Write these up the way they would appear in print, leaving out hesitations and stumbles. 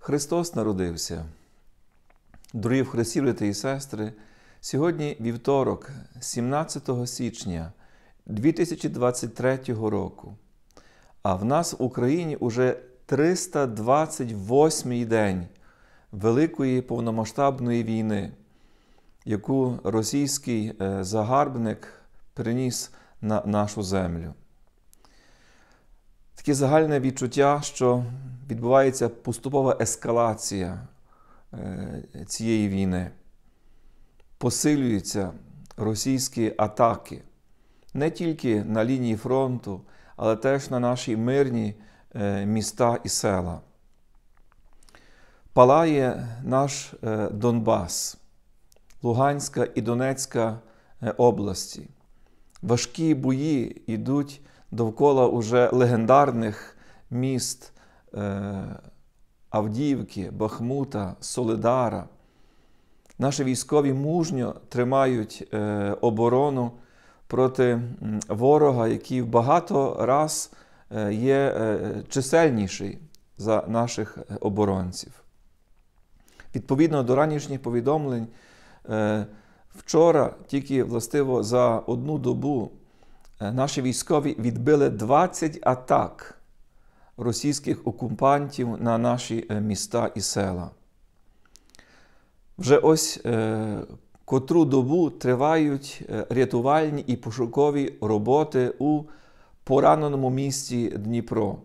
Христос народився. Дорогі в Христі, брати і сестри, сьогодні вівторок, 17 січня 2023 року, а в нас в Україні уже 328-й день Великої повномасштабної війни, яку російський загарбник приніс на нашу землю. Таке загальне відчуття, що відбувається поступова ескалація цієї війни. Посилюються російські атаки не тільки на лінії фронту, але теж на наші мирні міста і села. Палає наш Донбас, Луганська і Донецька області. Важкі бої йдуть довкола уже легендарних міст Авдіївки, Бахмута, Солидара. Наші військові мужньо тримають оборону проти ворога, який в багато раз є чисельніший за наших оборонців. Відповідно до ранішніх повідомлень, вчора, тільки властиво за одну добу, наші військові відбили 20 атак російських окупантів на наші міста і села. Вже ось котру добу тривають рятувальні і пошукові роботи у пораненому місті Дніпро.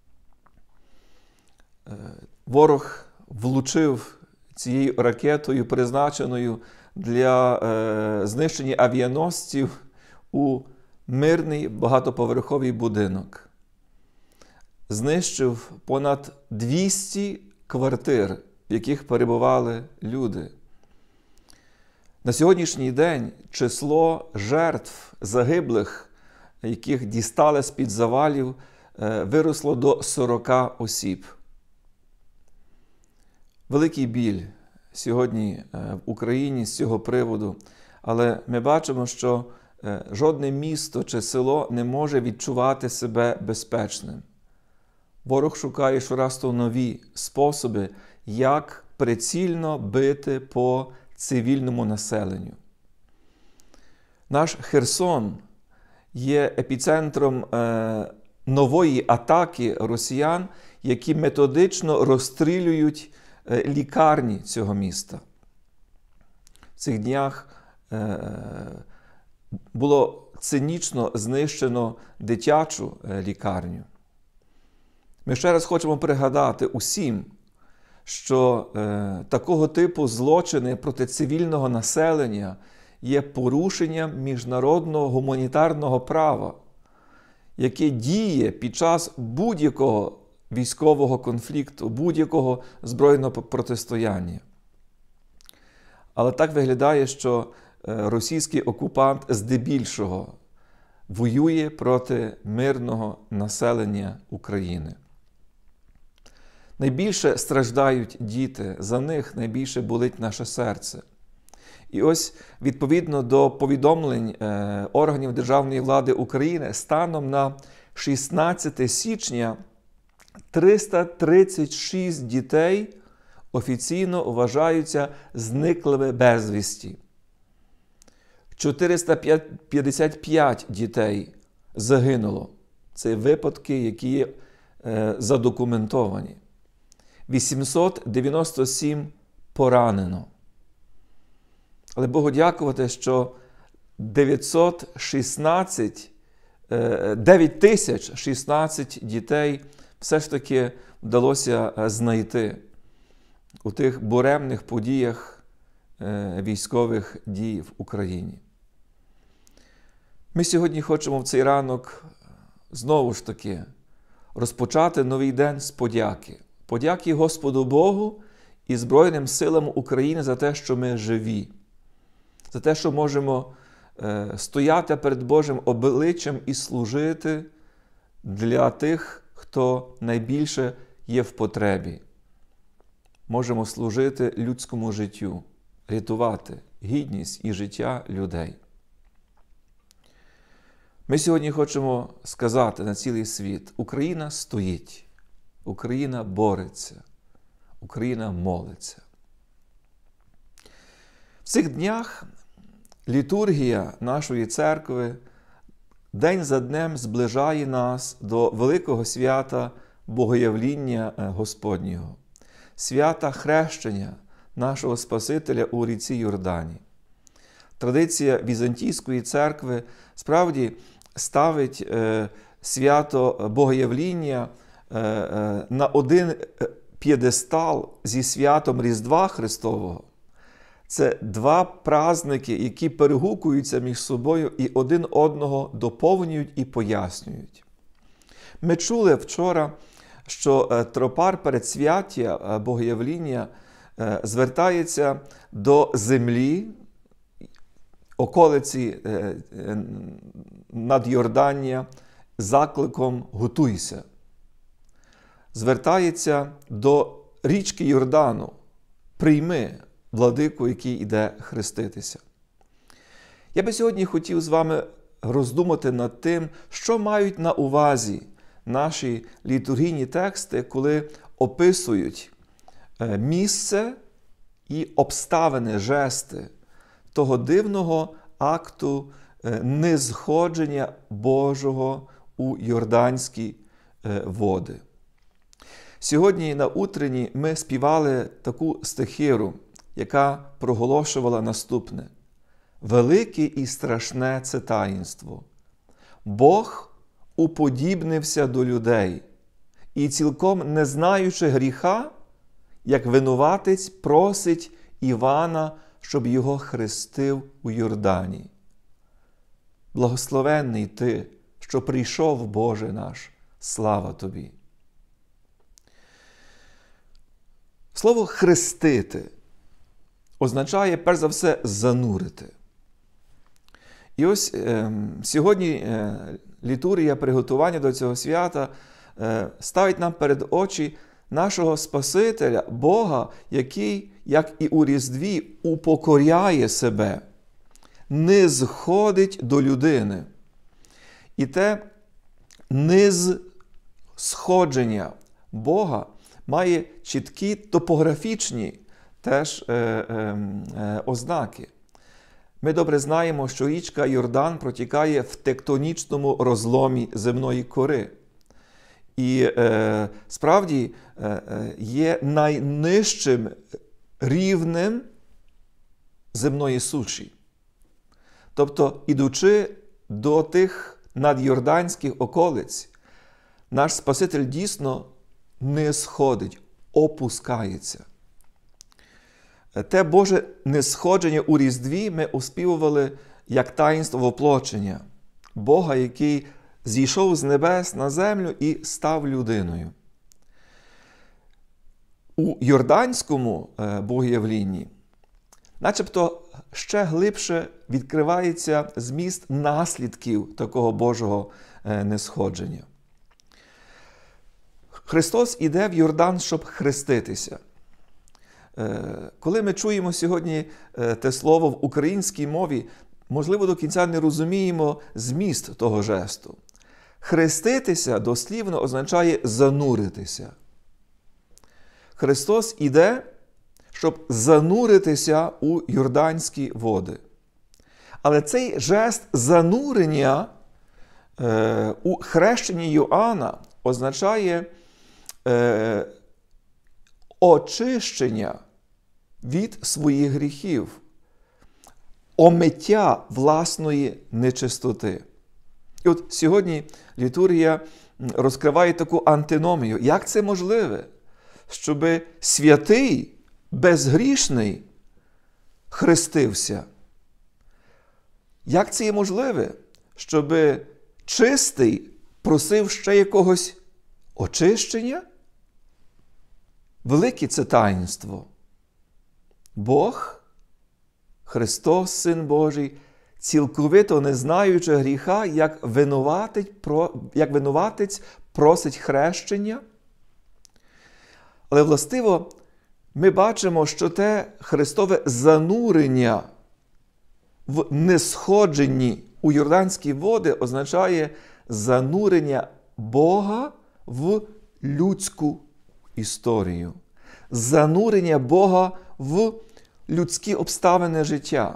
Ворог влучив цією ракетою, призначеною для знищення авіаносців, у мирний багатоповерховий будинок. Знищив понад 200 квартир, в яких перебували люди. На сьогоднішній день число жертв загиблих, яких дістали з-під завалів, виросло до 40 осіб. Великий біль сьогодні в Україні з цього приводу, але ми бачимо, що жодне місто чи село не може відчувати себе безпечним. Ворог шукає щораз то нові способи, як прицільно бити по цивільному населенню. Наш Херсон є епіцентром нової атаки росіян, які методично розстрілюють лікарні цього міста. В цих днях було цинічно знищено дитячу лікарню. Ми ще раз хочемо пригадати усім, що такого типу злочини проти цивільного населення є порушенням міжнародного гуманітарного права, яке діє під час будь-якого військового конфлікту, будь-якого збройного протистояння. Але так виглядає, що російський окупант здебільшого воює проти мирного населення України. Найбільше страждають діти, за них найбільше болить наше серце. І ось, відповідно до повідомлень органів державної влади України, станом на 16 січня 336 дітей офіційно вважаються зниклими безвісті. 455 дітей загинуло. Це випадки, які є задокументовані. 897 поранено. Але Богу дякувати, що 9016 дітей все ж таки вдалося знайти у тих буремних подіях військових дій в Україні. Ми сьогодні хочемо в цей ранок знову ж таки розпочати новий день з подяки. Подяки Господу Богу і Збройним силам України за те, що ми живі. За те, що можемо стояти перед Божим обличчям і служити для тих, хто найбільше є в потребі. Можемо служити людському життю, рятувати гідність і життя людей. Ми сьогодні хочемо сказати на цілий світ: Україна стоїть, Україна бореться, Україна молиться. В цих днях літургія нашої церкви день за днем зближає нас до великого свята Богоявління Господнього, свята хрещення нашого Спасителя у ріці Йордані. Традиція Візантійської церкви справді ставить свято Богоявління на один п'єдестал зі святом Різдва Христового. Це два праздники, які перегукуються між собою і один одного доповнюють і пояснюють. Ми чули вчора, що тропар передсвяття Богоявління звертається до землі, околиці Надйордання, закликом «Готуйся». Звертається до річки Йордану «Прийми владику, який іде хреститися». Я би сьогодні хотів з вами роздумати над тим, що мають на увазі наші літургійні тексти, коли описують місце і обставини, жести того дивного акту нисходження Божого у Йорданські води. Сьогодні на утренні ми співали таку стихиру, яка проголошувала наступне: «Велике і страшне це таїнство. Бог уподібнився до людей, і цілком не знаючи гріха, як винуватець просить Івана, щоб його хрестив у Йордані. Благословенний ти, що прийшов, Боже наш, слава тобі». Слово «хрестити» означає, перш за все, занурити. І ось сьогодні літургія приготування до цього свята ставить нам перед очі нашого Спасителя, Бога, який, як і у Різдві, упокоряє себе, низходить до людини. І те низсходження Бога має чіткі топографічні теж ознаки. Ми добре знаємо, що річка Йордан протікає в тектонічному розломі земної кори. І справді є найнижчим рівнем земної суші. Тобто, ідучи до тих надйорданських околиць, наш Спаситель дійсно не сходить, опускається. Те Боже нисходження у Різдві ми оспівували як таїнство воплочення Бога, який зійшов з небес на землю і став людиною. У Йорданському Богоявлінні начебто ще глибше відкривається зміст наслідків такого Божого нисходження. Христос іде в Йордан, щоб хреститися. Коли ми чуємо сьогодні те слово в українській мові, можливо, до кінця не розуміємо зміст того жесту. Хреститися дослівно означає зануритися. Христос іде, щоб зануритися у йорданські води. Але цей жест занурення у хрещенні Йоанна означає очищення від своїх гріхів, омиття власної нечистоти. І от сьогодні літургія розкриває таку антиномію. Як це можливе, щоб святий, безгрішний хрестився? Як це є можливе, щоб чистий просив ще якогось очищення? Велике це таїнство. Бог, Христос, Син Божий, цілковито не знаючи гріха, як винуватець просить хрещення. Але властиво ми бачимо, що те Христове занурення в нисходженні у йорданські води означає занурення Бога в людську історію. занурення Бога в людські обставини життя.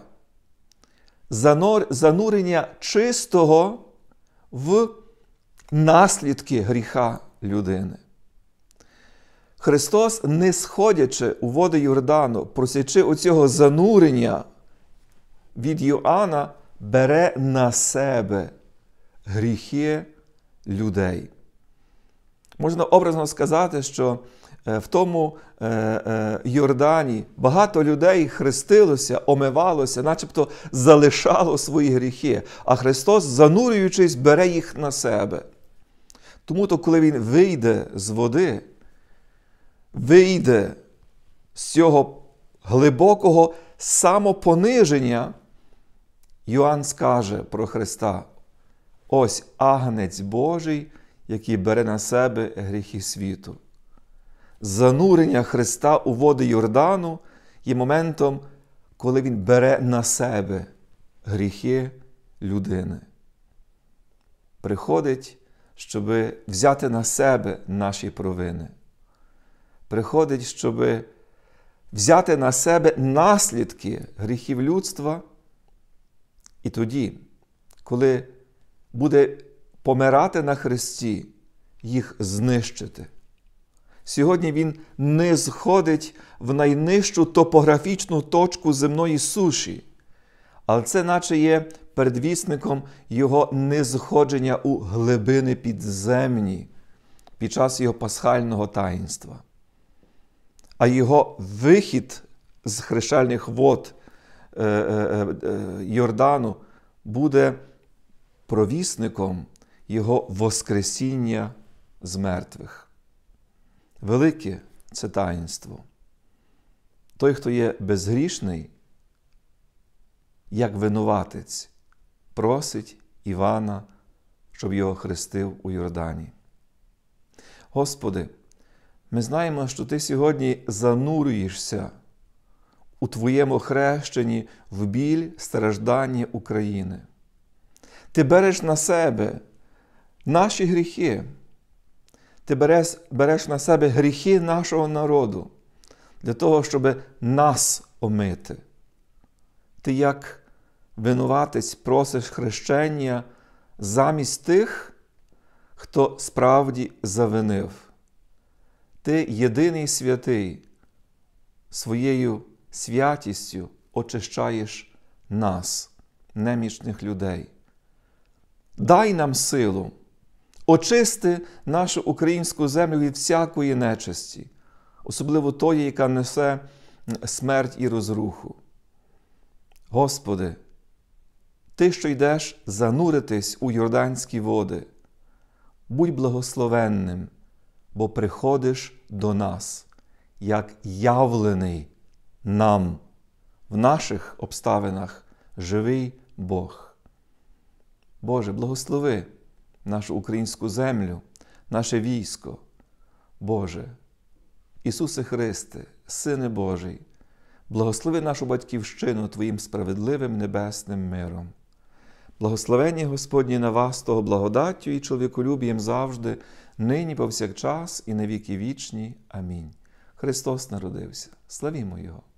Занурення чистого в наслідки гріха людини. Христос, не сходячи у води Йордану, просячи оцього занурення від Йоанна, бере на себе гріхи людей. Можна образно сказати, що в тому Йордані багато людей хрестилося, омивалося, начебто залишало свої гріхи, а Христос, занурюючись, бере їх на себе. Тому-то, коли Він вийде з води, вийде з цього глибокого самопониження, Йоанн скаже про Христа: ось Агнець Божий, який бере на себе гріхи світу. Занурення Христа у води Йордану є моментом, коли Він бере на себе гріхи людини. Приходить, щоб взяти на себе наші провини. Приходить, щоб взяти на себе наслідки гріхів людства. І тоді, коли буде помирати на хресті, їх знищити. Сьогодні Він не сходить в найнижчу топографічну точку земної суші, але це наче є передвісником Його несходження у глибини підземні під час Його пасхального таїнства. А Його вихід з хрещальних вод Йордану буде провісником Його воскресіння з мертвих. Велике це таїнство. Той, хто є безгрішний, як винуватець, просить Івана, щоб його хрестив у Йордані. Господи, ми знаємо, що Ти сьогодні занурюєшся у Твоєму хрещенні в біль страждання України. Ти береш на себе наші гріхи. Ти береш на себе гріхи нашого народу для того, щоб нас омити. Ти як винуватець просиш хрещення замість тих, хто справді завинив. Ти єдиний святий, своєю святістю очищаєш нас, немічних людей. Дай нам силу очисти нашу українську землю від всякої нечисті, особливо тої, яка несе смерть і розруху. Господи, Ти, що йдеш зануритись у йорданські води, будь благословенним, бо приходиш до нас, як явлений нам в наших обставинах живий Бог. Боже, благослови нашу українську землю, наше військо. Боже, Ісусе Христе, Сине Божий, благослови нашу Батьківщину Твоїм справедливим небесним миром. Благословення Господнє на вас, того благодаттю і чоловіколюбієм завжди, нині повсякчас і на віки вічні. Амінь. Христос народився. Славімо Його!